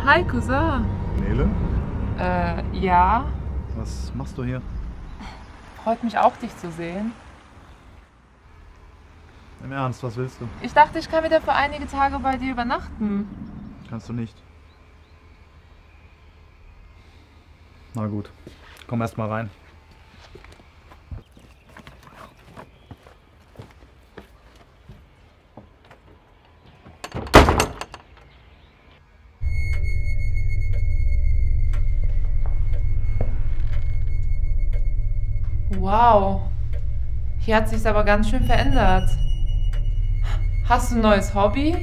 Hi, Cousin. Nele? Ja. Was machst du hier? Freut mich auch, dich zu sehen. Im Ernst, was willst du? Ich dachte, ich kann wieder für einige Tage bei dir übernachten. Kannst du nicht. Na gut, komm erst mal rein. Wow. Hier hat sich's aber ganz schön verändert. Hast du ein neues Hobby?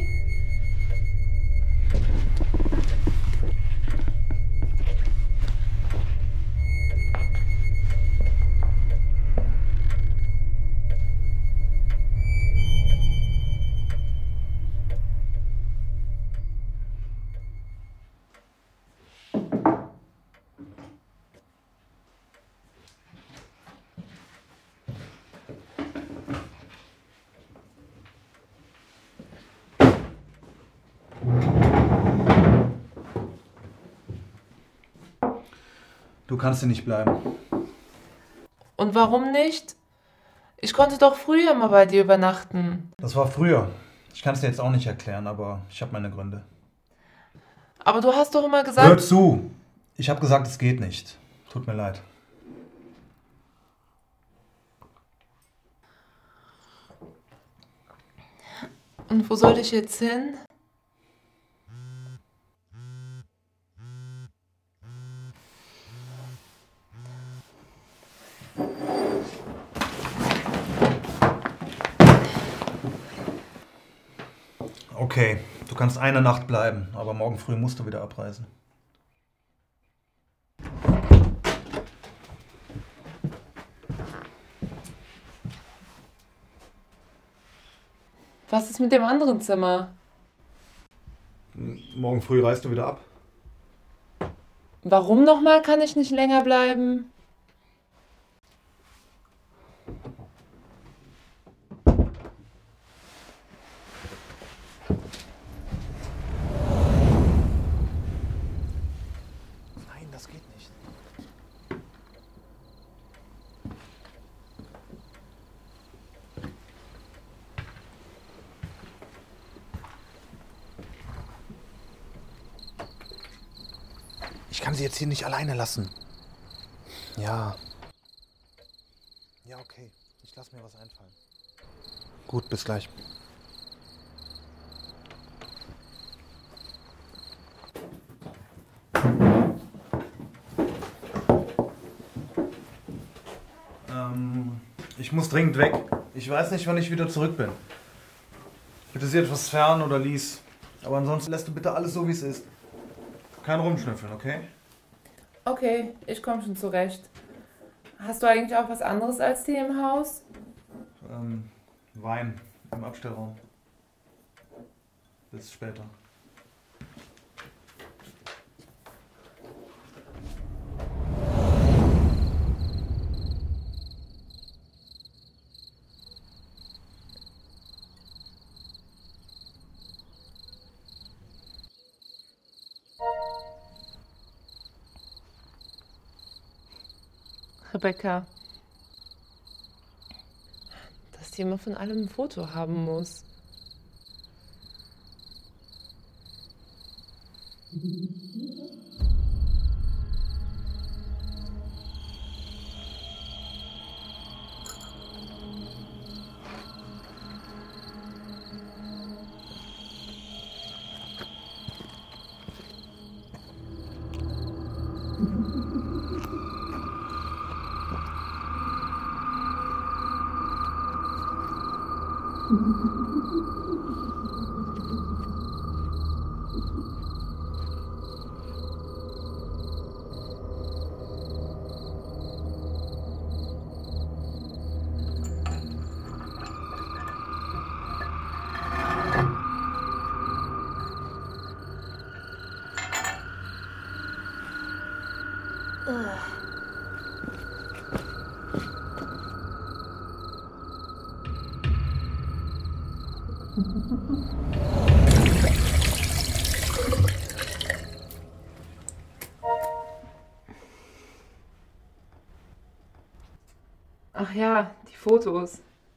Du kannst hier nicht bleiben. Und warum nicht? Ich konnte doch früher mal bei dir übernachten. Das war früher. Ich kann es dir jetzt auch nicht erklären, aber ich habe meine Gründe. Aber du hast doch immer gesagt... Hör zu! Ich habe gesagt, es geht nicht. Tut mir leid. Und wo soll ich jetzt hin? Okay, du kannst eine Nacht bleiben, aber morgen früh musst du wieder abreisen. Was ist mit dem anderen Zimmer? Morgen früh reist du wieder ab. Warum nochmal kann ich nicht länger bleiben? Nein, das geht nicht. Ich kann sie jetzt hier nicht alleine lassen. Ja. Ja, okay. Ich lasse mir was einfallen. Gut, bis gleich. Ich muss dringend weg. Ich weiß nicht, wann ich wieder zurück bin. Bitte sieh etwas fern oder lies. Aber ansonsten lässt du bitte alles so, wie es ist. Kein Rumschnüffeln, okay? Okay, ich komme schon zurecht. Hast du eigentlich auch was anderes als Tee im Haus? Wein im Abstellraum. Bis später. Rebecca, dass die immer von allem ein Foto haben muss. Ach ja, die Fotos.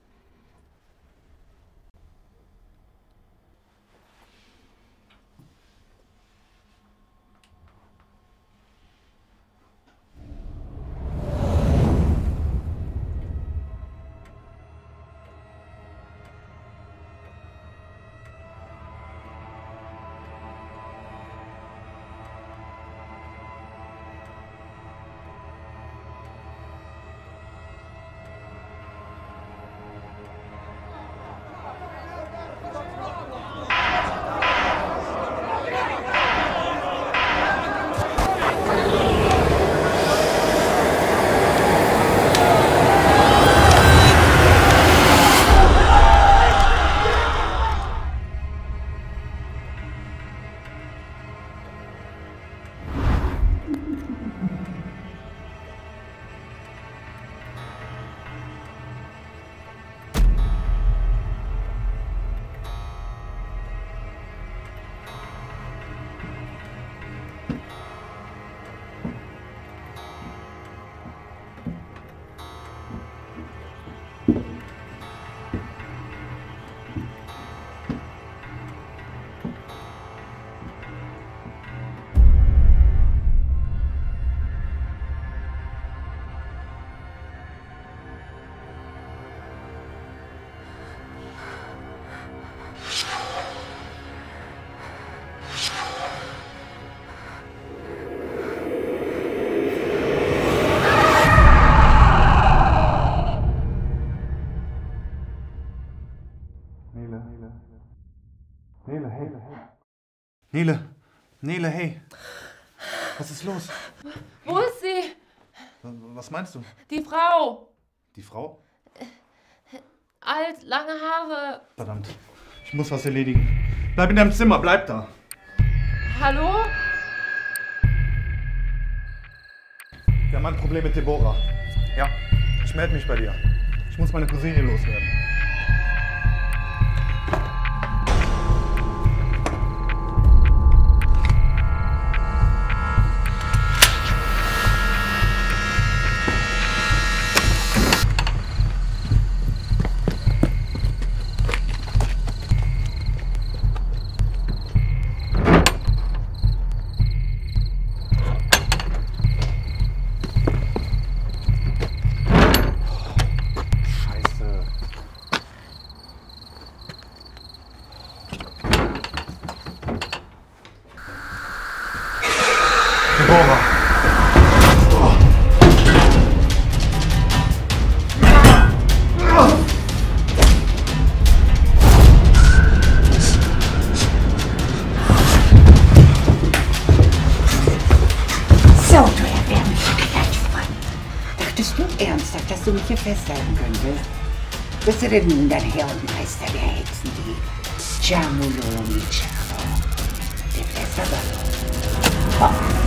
Nele, hey. Was ist los? Wo ist sie? Was meinst du? Die Frau. Die Frau? Alt, lange Haare. Verdammt, ich muss was erledigen. Bleib in deinem Zimmer, bleib da. Hallo? Wir haben ein Problem mit Deborah. Ja, ich melde mich bei dir. Ich muss meine Cousine loswerden. Dass du mich hier festhalten könntest. Bist du denn nun der Herr und Meister der Hexen, die Jamuloni Charo, der Fässerballon?